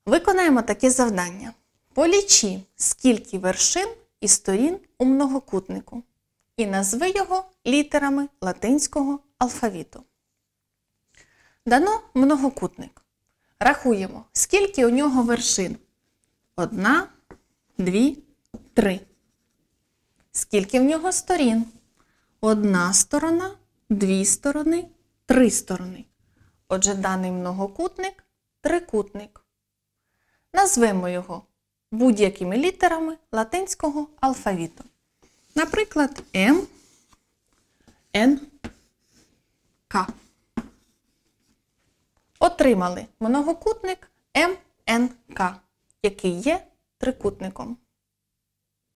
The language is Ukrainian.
Виконаємо таке завдання. Полічи, скільки вершин і сторін у многокутнику. І назви його літерами латинського алфавіту. Дано многокутник. Рахуємо, скільки у нього вершин. 1, 2, 3. Скільки в нього сторін? 1 сторона, 2 сторони, 3 сторони. Отже, даний многокутник – трикутник. Назвемо його будь-якими літерами латинського алфавіту. Наприклад, М, Н, К. Отримали многокутник МНК, який є трикутником.